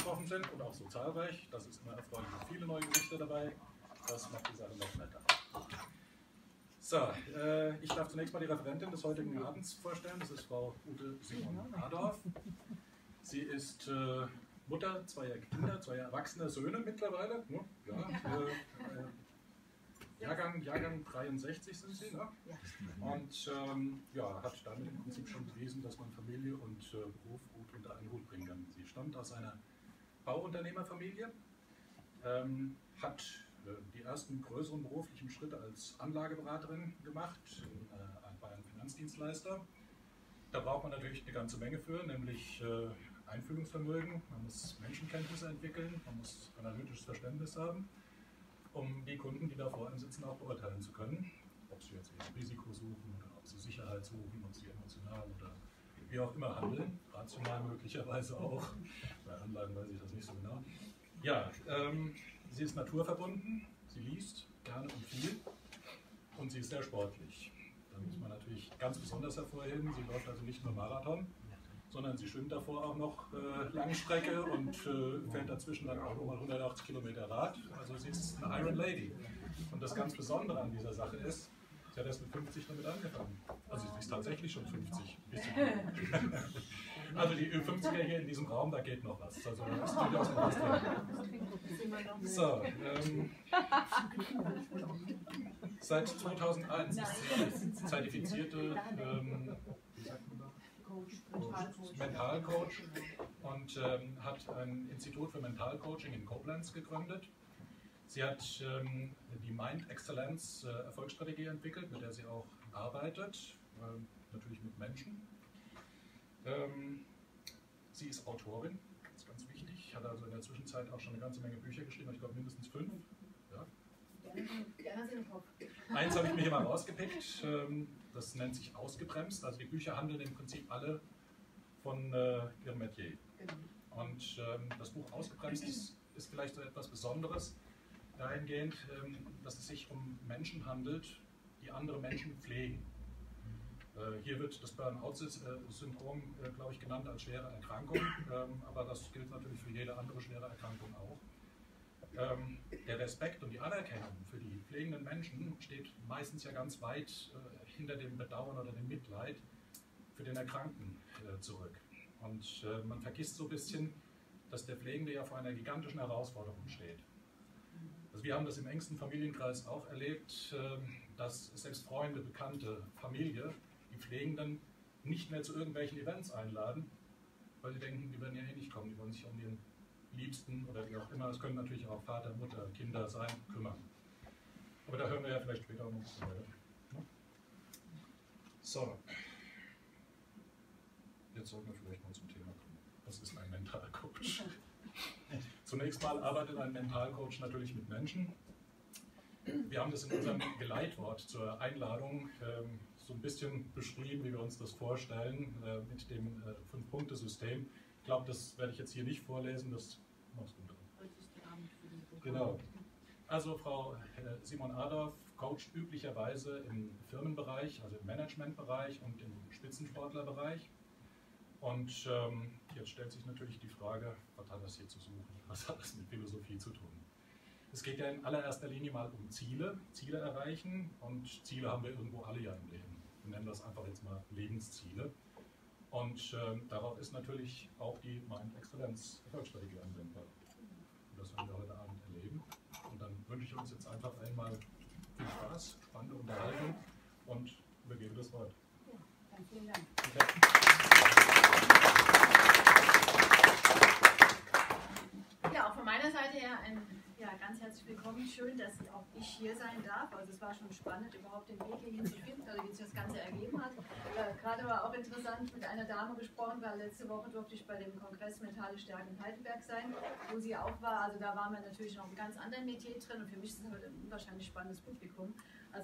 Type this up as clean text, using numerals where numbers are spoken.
betroffen sind und auch so zahlreich. Das ist immer erfreulich und viele neue Gesichter dabei. Das macht die Sache noch netter. So, ich darf zunächst mal die Referentin des heutigen Abends vorstellen. Das ist Frau Ute Simon-Adorf. Sie ist Mutter zweier Kinder, zweier erwachsener Söhne mittlerweile. Ne? Ja, Jahrgang 63 sind sie, ne? Und ja, hat damit im Prinzip schon bewiesen, dass man Familie und Beruf gut unter einen Hut bringen kann. Sie stammt aus einer Bauunternehmerfamilie, hat die ersten größeren beruflichen Schritte als Anlageberaterin gemacht bei einem Finanzdienstleister. Da braucht man natürlich eine ganze Menge für, nämlich Einfühlungsvermögen, man muss Menschenkenntnisse entwickeln, man muss analytisches Verständnis haben, um die Kunden, die da vor einem sitzen, auch beurteilen zu können. Ob sie jetzt eher Risiko suchen oder ob sie Sicherheit suchen, ob sie emotional oder wie auch immer handeln, rational möglicherweise auch. Bei Anlagen weiß ich das nicht so genau. Ja, sie ist naturverbunden, sie liest gerne und viel und sie ist sehr sportlich. Da muss man natürlich ganz besonders hervorheben, sie läuft also nicht nur Marathon, sondern sie schwimmt davor auch noch Langstrecke und fährt dazwischen dann auch nochmal 180 Kilometer Rad. Also sie ist eine Iron Lady. Und das ganz Besondere an dieser Sache ist, sie hat erst mit 50 damit angefangen. Also sie ist tatsächlich schon 50. Also die 50er hier in diesem Raum, da geht noch was. Also da ist durchaus noch was drin. So, seit 2001 ist sie zertifizierte Mentalcoach und hat ein Institut für Mentalcoaching in Koblenz gegründet. Sie hat die Mind Excellence Erfolgsstrategie entwickelt, mit der sie auch arbeitet, natürlich mit Menschen. Sie ist Autorin, das ist ganz wichtig, hat also in der Zwischenzeit auch schon eine ganze Menge Bücher geschrieben, ich glaube mindestens 5. Ja. Eins habe ich mir hier mal rausgepickt, das nennt sich Ausgebremst, also die Bücher handeln im Prinzip alle von ihrem Metier. Und das Buch Ausgebremst ist vielleicht so etwas Besonderes, dahingehend, dass es sich um Menschen handelt, die andere Menschen pflegen. Hier wird das Burnout-Syndrom, glaube ich, genannt als schwere Erkrankung, aber das gilt natürlich für jede andere schwere Erkrankung auch. Der Respekt und die Anerkennung für die pflegenden Menschen steht meistens ja ganz weit hinter dem Bedauern oder dem Mitleid für den Erkrankten zurück. Und man vergisst so ein bisschen, dass der Pflegende ja vor einer gigantischen Herausforderung steht. Also wir haben das im engsten Familienkreis auch erlebt, dass selbst Freunde, Bekannte, Familie die Pflegenden nicht mehr zu irgendwelchen Events einladen, weil sie denken, die werden ja eh nicht kommen, die wollen sich um ihren Liebsten oder wie auch immer, es können natürlich auch Vater, Mutter, Kinder sein, kümmern. Aber da hören wir ja vielleicht später auch noch ein bisschen weiter. So, jetzt sollten wir vielleicht mal zum Thema kommen. Was ist ein Mentalcoach? Zunächst mal arbeitet ein Mentalcoach natürlich mit Menschen. Wir haben das in unserem Geleitwort zur Einladung so ein bisschen beschrieben, wie wir uns das vorstellen, mit dem 5-Punkte-System. Ich glaube, das werde ich jetzt hier nicht vorlesen, das machst du dann. Genau. Also Frau Simon-Adorf coacht üblicherweise im Firmenbereich, also im Managementbereich und im Spitzensportlerbereich. Und jetzt stellt sich natürlich die Frage, was hat das hier zu suchen? Was hat das mit Philosophie zu tun? Es geht ja in allererster Linie mal um Ziele erreichen und Ziele haben wir irgendwo alle ja im Leben. Wir nennen das einfach jetzt mal Lebensziele. Und darauf ist natürlich auch die Mind Excellence Erfolgsstrategie anwendbar. Und das werden wir heute Abend erleben. Und dann wünsche ich uns jetzt einfach einmal viel Spaß, spannende Unterhaltung und übergebe das Wort. Ja, vielen Dank. Ja, auch von meiner Seite her ganz herzlich willkommen. Schön, dass auch ich hier sein darf. Also es war schon spannend, überhaupt den Weg hierhin zu finden, oder wie sich das Ganze ergeben hat. Gerade war auch interessant, mit einer Dame gesprochen, weil letzte Woche durfte ich bei dem Kongress Mentale Stärke in Heidelberg sein, wo sie auch war. Also da waren wir natürlich noch einen ganz anderen Metier drin und für mich ist es heute ein unwahrscheinlich spannendes Publikum. Also